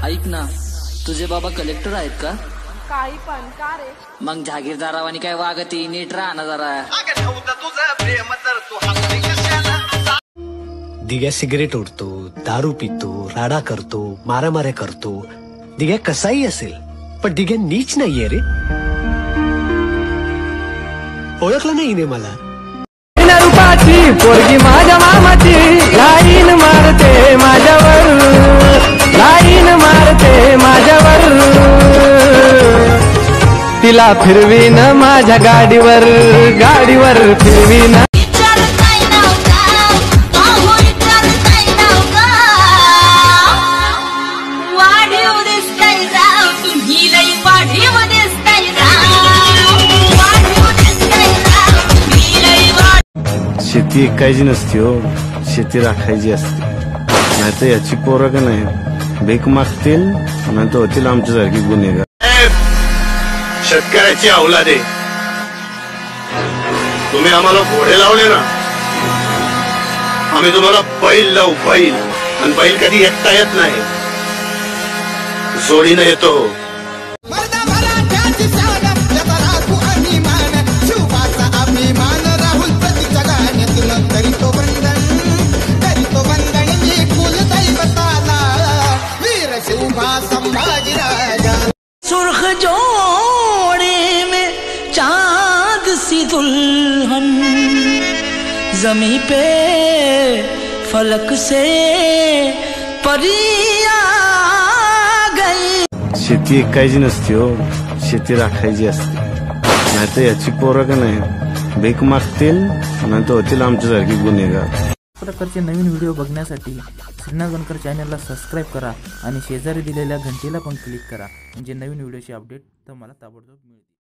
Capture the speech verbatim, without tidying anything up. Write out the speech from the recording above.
ऐक ना, तुझे बाबा कलेक्टर आहेत का? काही पण का रे? मग जहागीरदारावानी काय वागती, नीट राहा ना जरा. दिग्या सिगरेट ओढतो, दारू पितो, राडा करतो, मारामाऱ्या करतो. दिग्या कसाही असेल, पण दिग्या नीच नाहीये रे. ओळखलं नाही ने मला. रूपाची पोरगी माझ्या मामाची, लाईन मारते माझ्यावर, लाईन मारते माझ्यावर. तिला फिरवीन माझ्या गाडीवर, गाडीवर फिरवीन. शेती ऐकायची नसती हो, शेती राखायची असते. नाही तर याची पोरं का नाही भीक मागतील, नाही तर होतील आमच्यासारखी गुन्हेगार. शेतकऱ्याची औलादे, तुम्ही आम्हाला घोडे लावले ना, आम्ही तुम्हाला बैल लावू, बैल. आणि बैल कधी एकटा येत नाही, सोडीनं येतो. सुर्ख जोड़े में चांद सी दुल्हन, जमी पे फलक से परियां गई. शेती ऐकायची नसती हो, शेती राखायची असते. नाही तर याची पोरं का नाही भीक मागतील, नाही तर होतील आमच्यासारखी गुन्हेगार. प्रकारचे नवीन व्हिडिओ बघण्यासाठी श्रीनाथ बनकर चॅनलला सबस्क्राईब करा आणि शेजारी दिलेल्या घंटीला पण क्लिक करा, म्हणजे नवीन व्हिडिओची अपडेट तुम्हाला ताबडतोब मिळेल.